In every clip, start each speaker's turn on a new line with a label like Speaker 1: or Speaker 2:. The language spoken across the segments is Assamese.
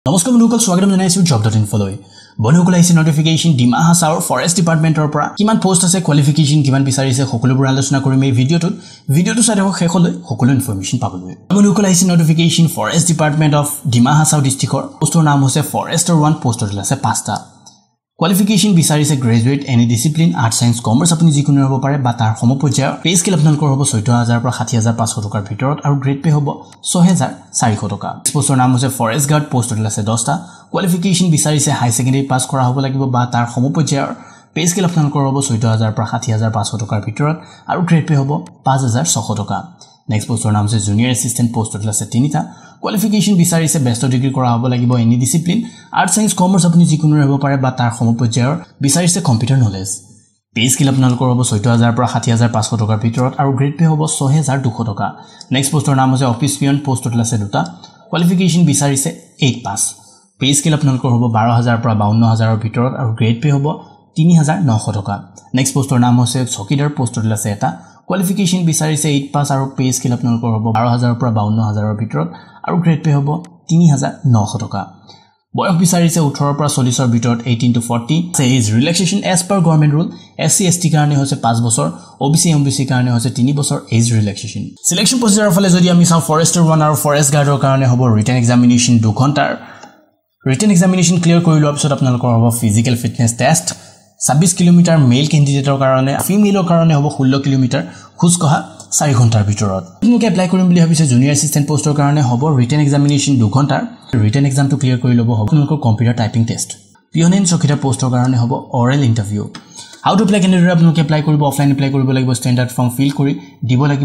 Speaker 1: নমস্কাৰ বন্ধুসকল স্বাগতম জনাইছো job.info লৈ বন্ধুসকল আহিছে নটিফিকেশন ডিমা হাছাওৰ ফৰেষ্ট ডিপাৰ্টমেন্টৰ পৰা কিমান পোষ্ট আছে কোৱালিফিকেশন কিমান বিচাৰিছে সকলোবোৰ আলোচনা কৰিম এই ভিডিওটো চাই থাকক শেষলৈ সকলো ইনফৰমেশন পাবলৈ বন্ধুসকল আহিছে notification forest department of Dima Hasao ডিস্ট্ৰিক্টৰ পোষ্টৰ নাম হৈছে ফৰেষ্টৰ 1 পোষ্টৰ আছে 5টা Qualification বিচাৰিছে graduate any discipline arts science commerce আপুনি যিকোনো হ'ব পাৰে বা তাৰ সমপৰ্যায়ৰ পে স্কেল আপোনালোকৰ হ'ব 16000 পৰা 60500 টকাৰ ভিতৰত আৰু গ্ৰেড পে হ'ব 6400 টকা পোষ্টৰ নাম হৈছে ফৰেষ্ট গাৰ্ড পোষ্টৰ আছে 10টা কোৱালিফিকেশন বিচাৰিছে হাই সেকেন্ডাৰী পাস কৰা হ'ব লাগিব বা তাৰ সমপৰ্যায়ৰ পে স্কেল আপোনালোকৰ হ'ব 16000 পৰা 60500 টকাৰ ভিতৰত আৰু গ্ৰেড পে হ'ব 5600 টকা Next poster নাম আছে junior assistant post আছে 3টা qualification বিচাৰিছে bachelor degree কৰা হ'ব লাগিব any discipline arts science commerce আপুনি যিকোনো হ'ব পাৰে বা তাৰ সমপৰ্যায়ৰ বিচাৰিছে কম্পিউটাৰ নলেজ পে স্কেল আপোনালোকৰ হ'ব 16000 পৰা 60500 টকাৰ ভিতৰত আৰু গ্ৰেড পে হ'ব 6200 টকা নেক্সট পোষ্টৰ নাম আছে অফিস পিয়ন পোষ্ট আছে 2টা qualification বিচাৰিছে 8 পাস পে স্কেল আপোনালোকৰ হ'ব 12000 পৰা 52000 ৰ ভিতৰত আৰু গ্ৰেড পে হ'ব 3900 টকা নেক্সট পোষ্টৰ নাম আছে চকীদাৰ পোষ্ট আছে এটা Qualification বিচাৰিছে 8 পাস আৰু পে স্কেল আপোনালোকৰ হ'ব 12000 পৰা 52000 ৰ ভিতৰত আৰু গ্ৰেড পে হ'ব 3900 টকা বয়স বিচাৰিছে 18 পৰা 40 ৰ ভিতৰত 18 to 40 age relaxation age per government rule SC ST কাৰণে হৈছে 5 বছৰ ওবিসি এমবিসি কাৰণে হৈছে 3 বছৰ এজ ৰিলেক্সেশন সিলেকশন প্ৰসিজাৰৰ ফালে যদি আমি চাও ফৰেষ্টৰ 1 আৰু ফৰেষ্ট গাৰ্ডৰ কাৰণে হ'ব ৰিটেন এক্সামিনেশন 2 ঘণ্টাৰ ৰিটেন এক্সামিনেশন ক্লিয়াৰ কৰি লোৱাৰ পিছত আপোনালোকৰ হ'ব physical fitness test 26 kilometre male ক্যান্ডিডেটৰ কাৰণে ফিমেলৰ কাৰণে হ'ব 16 কিলোমিটাৰ খুজ কহা 4 ঘণ্টাৰ ভিতৰত আপোনালোকে এপ্লাই কৰিম বুলি ভাবিছে জুনিয়ৰ এসিস্ট্যান্ট পোষ্টৰ কাৰণে হ'ব ৰিটেন এক্সামিনেশন 2 ঘণ্টাৰ ৰিটেন এক্সামটো ক্লিয়াৰ কৰি ল'ব হ'ব আপোনালোকৰ কম্পিউটাৰ টাইপিং টেষ্ট পিয়নেন চকিদাৰ পোষ্টৰ কাৰণে হ'ব oral interview how to apply candidate আপোনালোকে এপ্লাই কৰিব অফলাইন এপ্লাই কৰিব লাগিব ষ্টেণ্ডাৰ্ড ফৰ্ম ফিল কৰি দিব লাগিব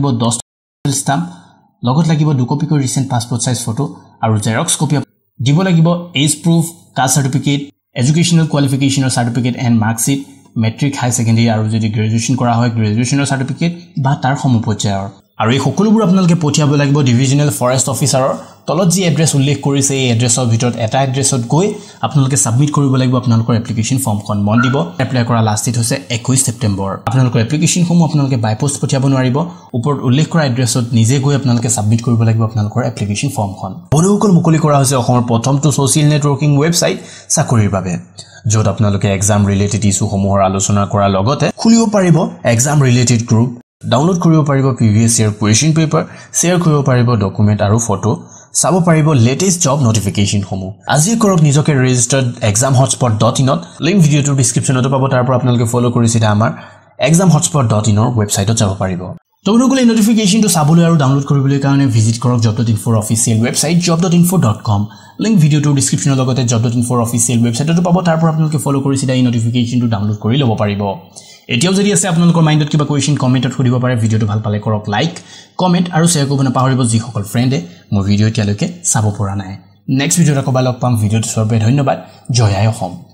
Speaker 1: 10 ষ্টাম্প লগত লাগিব 2 কপি কৰি ৰিসেন্ট পাসপোৰ্ট সাইজ ফটো আৰু জেৰক্স কপি দিব লাগিব age proof caste certificate Educational qualification or certificate and mark sheet, metric high secondary আৰু যদি গ্ৰেজুৱেচন কৰা হয় গ্ৰেজুৱেচনৰ সাৰ্টিফিকেট বা তাৰ সমপৰ্যায়ৰ আৰু এই সকলোবোৰ আপোনালোকে পঠিয়াব লাগিব ডিভিজনেল ফৰেষ্ট অফিচাৰৰ তলত যি এড্ৰেছ উল্লেখ কৰিছে এই এড্ৰেছৰ ভিতৰত এটা এড্ৰেছত গৈ আপোনালোকে সাবমিট কৰিব লাগিব আপোনালোকৰ এপ্লিকেশন ফৰ্মখন মন দিব এপ্লাই কৰা লাষ্ট ডেট হৈছে 21 ছেপ্টেম্বৰ আপোনালোকৰ এপ্লিকেশন সমূহ আপোনালোকে বাই পোষ্ট পঠিয়াব নোৱাৰিব ওপৰত উল্লেখ কৰা এড্ৰেছত নিজে গৈ আপোনালোকে সাবমিট কৰিব লাগিব আপোনালোকৰ এপ্লিকেশন ফৰ্মখন বন্ধুসকল মুকলি কৰা হৈছে অসমৰ প্ৰথমটো সোশ্যাল নেটৱৰ্কিং ৱেবছাইট চাকৰিৰ বাবে য'ত আপোনালোকে এক্সাম ৰিলেটেড ইস্যু সমূহৰ আলোচনা কৰাৰ লগতে খুলিব পাৰিব এক্সাম ৰিলেটেড গ্ৰুপ ডাউনলোড কৰিব পাৰিব previous year question paper share কৰিব পাৰিব ডকুমেন্ট আৰু ফটো চাব পাৰিব লেটেষ্ট জব নটিফিকেশন সমূহ আজি কৰক নিজকে ৰেজিষ্টাৰ্ড examhotspot.in ত লিংক ভিডিওটোৰ ডেসক্ৰিপচনতো পাব তাৰ পৰা আপোনালোকে ফলো কৰিছিলা আমাৰ examhotspot.in ৰ ৱেবছাইটত যাব পাৰিব তোমালোকে এই নটিফিকেশনটো চাবলৈ আৰু ডাউনলোড কৰিবলৈ কাৰণে ভিজিট কৰক job.info official website job.info.com link ভিডিওটোৰ ডেসক্ৰিপচনৰ লগতে job.info অফিচিয়েল ৱেবছাইটতো পাব তাৰ পৰা আপোনালোকে ফলো কৰিছিলা এই নটিফিকেশনটো ডাউনলোড কৰি ল'ব পাৰিব এতিয়াও যদি আছে আপোনালোকৰ মাইণ্ডত কিবা কোৱেশ্চন কমেন্টত সুধিব পাৰে ভিডিওটো ভাল পালে কৰক লাইক কমেন্ট আৰু শেয়াৰ কৰিব নাপাহৰিব যিসকল ফ্ৰেণ্ডে মোৰ ভিডিও এতিয়ালৈকে চাব পৰা নাই নেক্সট ভিডিওত আকৌ লগ পাম ভিডিওটো চোৱাৰ বাবে ধন্যবাদ জয় আই অসম